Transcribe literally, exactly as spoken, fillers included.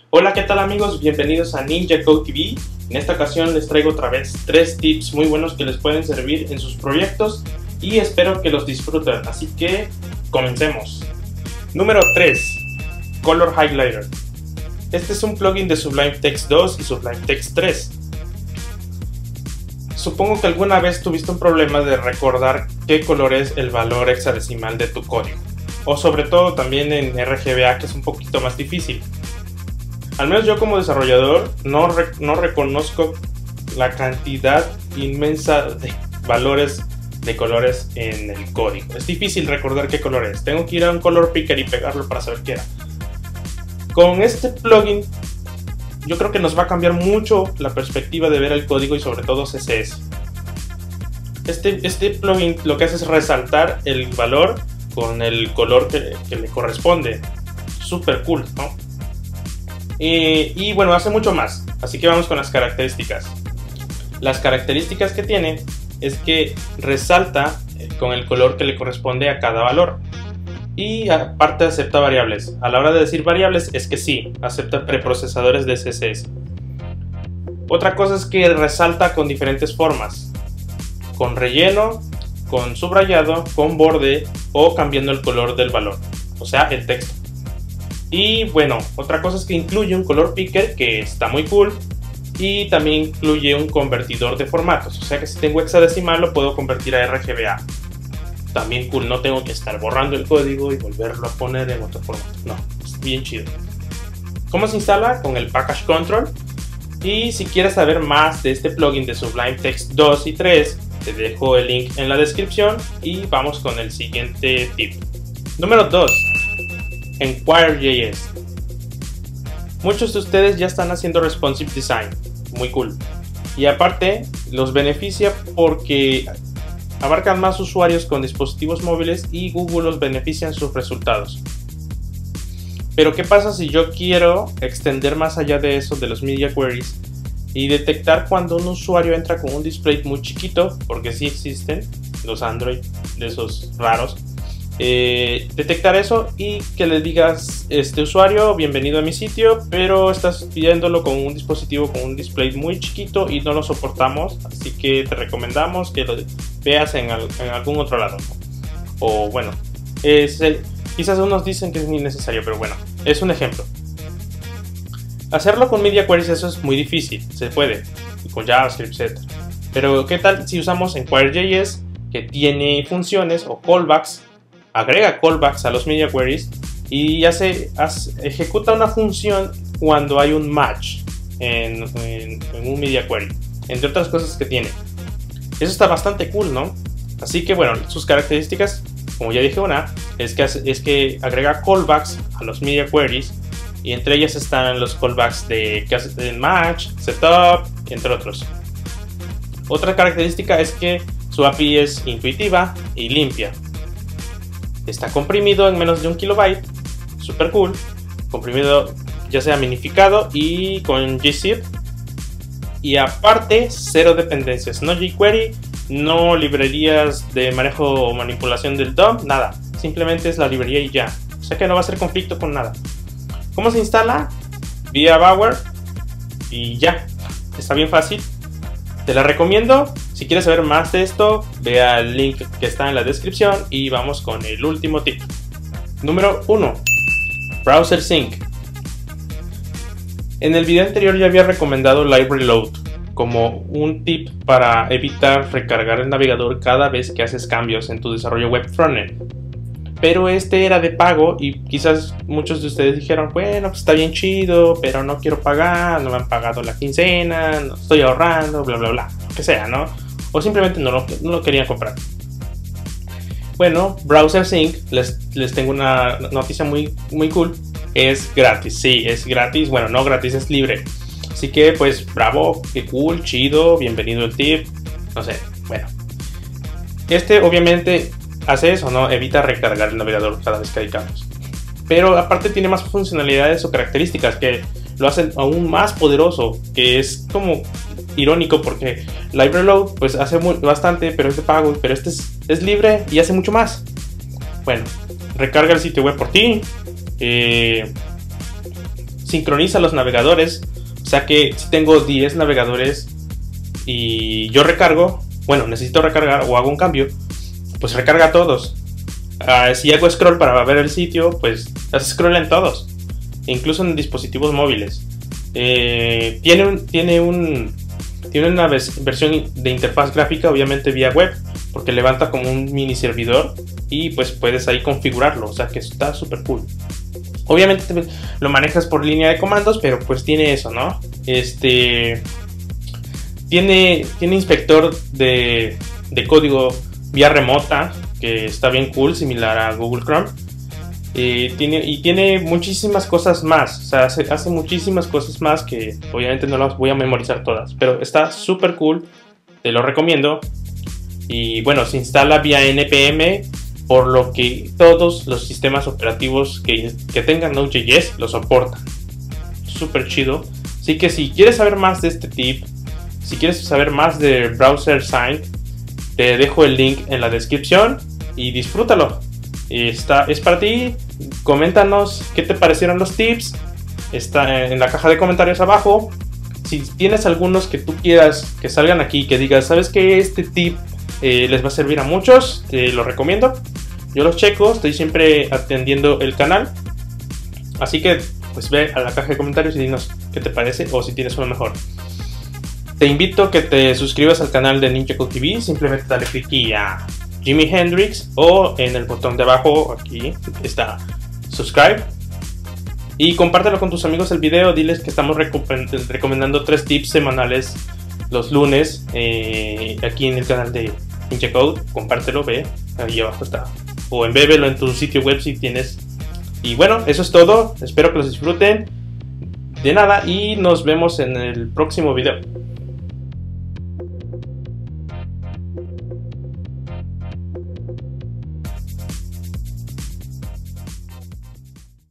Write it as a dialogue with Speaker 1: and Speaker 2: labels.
Speaker 1: Hola, ¿qué tal amigos? Bienvenidos a Ninja Code T V. En esta ocasión les traigo otra vez tres tips muy buenos que les pueden servir en sus proyectos y espero que los disfruten, así que comencemos. Número tres. Color Highlighter. Este es un plugin de Sublime Text dos y Sublime Text tres. Supongo que alguna vez tuviste un problema de recordar qué color es el valor hexadecimal de tu código, o sobre todo también en R G B A, que es un poquito más difícil. Al menos yo como desarrollador no, re no reconozco la cantidad inmensa de valores de colores en el código. Es difícil recordar qué color es. Tengo que ir a un color picker y pegarlo para saber qué era. Con este plugin yo creo que nos va a cambiar mucho la perspectiva de ver el código y sobre todo C S S. Este, este plugin lo que hace es resaltar el valor con el color que, que le corresponde. Súper cool, ¿no? Y, y bueno, hace mucho más. Así que vamos con las características. Las características que tiene es que resalta con el color que le corresponde a cada valor. Y aparte acepta variables. A la hora de decir variables es que sí, acepta preprocesadores de C S S. Otra cosa es que resalta con diferentes formas. Con relleno, con subrayado, con borde o cambiando el color del valor. O sea, el texto. Y bueno, otra cosa es que incluye un color picker que está muy cool. Y también incluye un convertidor de formatos. O sea que si tengo hexadecimal lo puedo convertir a R G B A. También cool, no tengo que estar borrando el código y volverlo a poner en otro formato. No, es bien chido. ¿Cómo se instala? Con el Package Control. Y si quieres saber más de este plugin de Sublime Text dos y tres, te dejo el link en la descripción y vamos con el siguiente tip. Número dos. Enquire.js. Muchos de ustedes ya están haciendo responsive design. Muy cool. Y aparte, los beneficia porque abarcan más usuarios con dispositivos móviles y Google los beneficia en sus resultados. Pero ¿qué pasa si yo quiero extender más allá de eso de los media queries y detectar cuando un usuario entra con un display muy chiquito? Porque sí existen los Android de esos raros. Eh, detectar eso y que le digas: este usuario, bienvenido a mi sitio, pero estás pidiéndolo con un dispositivo con un display muy chiquito y no lo soportamos, así que te recomendamos que lo veas en, al, en algún otro lado. O bueno, es el, quizás unos dicen que es innecesario, pero bueno, es un ejemplo. Hacerlo con media queries, eso es muy difícil, se puede, con JavaScript, etcétera. Pero ¿qué tal si usamos Enquire.js, que tiene funciones o callbacks? Agrega callbacks a los media queries y hace, hace, ejecuta una función cuando hay un match en, en, en un media query, entre otras cosas que tiene. Eso está bastante cool, ¿no? Así que bueno, sus características, como ya dije una, es que, hace, es que agrega callbacks a los media queries y entre ellas están los callbacks de, que hace de match, setup, entre otros. Otra característica es que su A P I es intuitiva y limpia. Está comprimido en menos de un kilobyte, super cool, comprimido ya sea minificado y con gzip. Y aparte, cero dependencias, no jQuery, no librerías de manejo o manipulación del D O M, nada, simplemente es la librería y ya. O sea que no va a ser conflicto con nada. ¿Cómo se instala? Vía Bower y ya, está bien fácil. Te la recomiendo. Si quieres saber más de esto, vea el link que está en la descripción y vamos con el último tip. Número uno. Browser Sync. En el video anterior ya había recomendado Library Load como un tip para evitar recargar el navegador cada vez que haces cambios en tu desarrollo web frontend. Pero este era de pago y quizás muchos de ustedes dijeron: bueno, pues está bien chido, pero no quiero pagar, no me han pagado la quincena, no estoy ahorrando, bla bla bla, lo que sea, ¿no? O simplemente no lo, no lo querían comprar. Bueno, Browser Sync, les, les tengo una noticia muy, muy cool. Es gratis, sí, es gratis. Bueno, no gratis, es libre. Así que pues bravo, qué cool, chido, bienvenido el tip. No sé, bueno. Este obviamente hace eso, ¿no? Evita recargar el navegador cada vez que hay cambios. Pero aparte tiene más funcionalidades o características que lo hacen aún más poderoso, que es como irónico porque Library Load pues hace muy, bastante, pero es de pago, pero este es, es libre y hace mucho más. Bueno, recarga el sitio web por ti, eh, sincroniza los navegadores. O sea que si tengo diez navegadores y yo recargo, bueno, necesito recargar o hago un cambio, pues recarga todos. Uh, si hago scroll para ver el sitio, pues hace scroll en todos, incluso en dispositivos móviles. Eh, tiene, un, tiene, un, tiene una vers versión de interfaz gráfica, obviamente vía web, porque levanta como un mini servidor y pues puedes ahí configurarlo, o sea que está súper cool. Obviamente lo manejas por línea de comandos, pero pues tiene eso, ¿no? Este tiene, tiene inspector de, de código vía remota, que está bien cool, similar a Google Chrome. Eh, tiene, y tiene muchísimas cosas más, o sea, hace, hace muchísimas cosas más que obviamente no las voy a memorizar todas, pero está súper cool, te lo recomiendo. Y bueno, se instala vía N P M, por lo que todos los sistemas operativos que, que tengan Node.js lo soportan. Súper chido. Así que si quieres saber más de este tip, si quieres saber más de Browser Sync, te dejo el link en la descripción y disfrútalo. Está, es para ti. Coméntanos qué te parecieron los tips. Está en la caja de comentarios abajo. Si tienes algunos que tú quieras que salgan aquí, que digas, ¿sabes qué? Este tip eh, les va a servir a muchos, te lo recomiendo. Yo los checo, estoy siempre atendiendo el canal. Así que pues ve a la caja de comentarios y dinos qué te parece o si tienes uno mejor. Te invito a que te suscribas al canal de Ninjago T V. Simplemente dale click aquí a Jimi Hendrix o en el botón de abajo, aquí está subscribe. Y compártelo con tus amigos el video. Diles que estamos recomendando tres tips semanales los lunes eh, aquí en el canal de Ninjago. Compártelo, ve, ahí abajo está. O embébelo en tu sitio web si tienes. Y bueno, eso es todo. Espero que los disfruten. De nada y nos vemos en el próximo video.